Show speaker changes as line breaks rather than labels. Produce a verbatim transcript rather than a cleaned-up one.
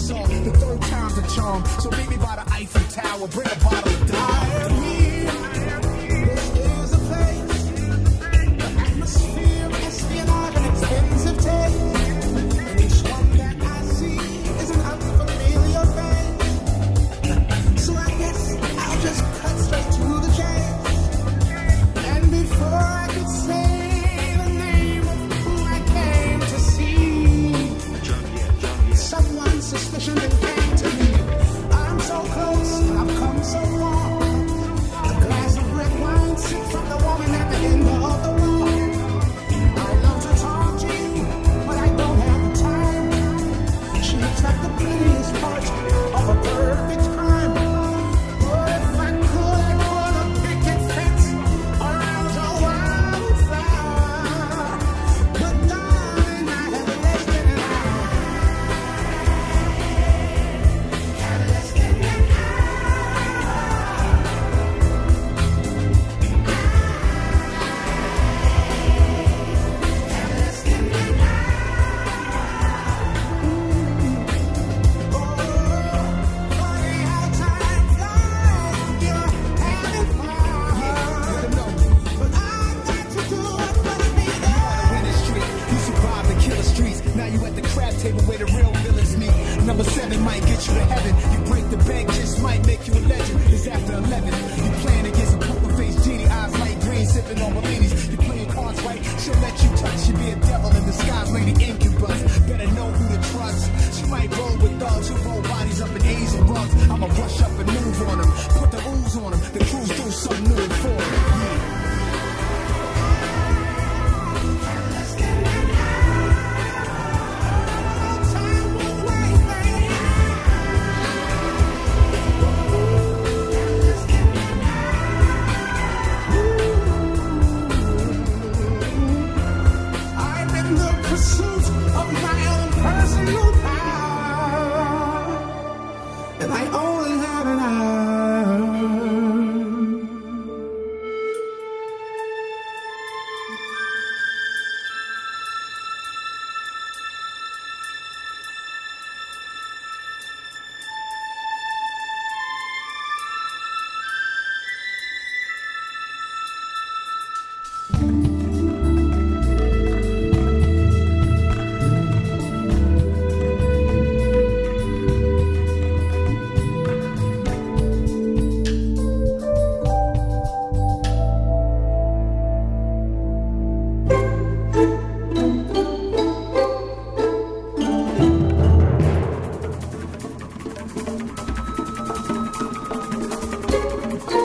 song. The third time's a charm. So meet me by the Eiffel Tower. Bring a bottle of Dom. I am here. This is a place. The atmosphere is still of an expensive taste. And each one that I see is an unfamiliar face. So I guess I'll just cut straight to the chase. And before I could say the name of who I came to see, someone's suspicion then came to me. I'm so close, I've come so far. A glass of red wine sipped from the woman at the end of the wall. I love to talk to you, but I don't have the time. She looks like the prettiest part of a perfect crime. But if I could, I'd put a picket fence around your wildflower. But darling, I have less than an hour. Have less than an where the real villains meet. Number seven might get you to heaven. You break the bank, just might make you a legend. It's after eleven. You playing against a poker face genie, eyes light green, sipping on Bellinis. You play your cards right, she'll let you touch. You be a devil in disguise, lady incubus. Better know who to trust. She might roll with dogs who roll bodies up in Asian rugs. I'ma rush up and move on them, put the ooze on them, the cruise do something new and for them. Yeah. Of my own personal power, and I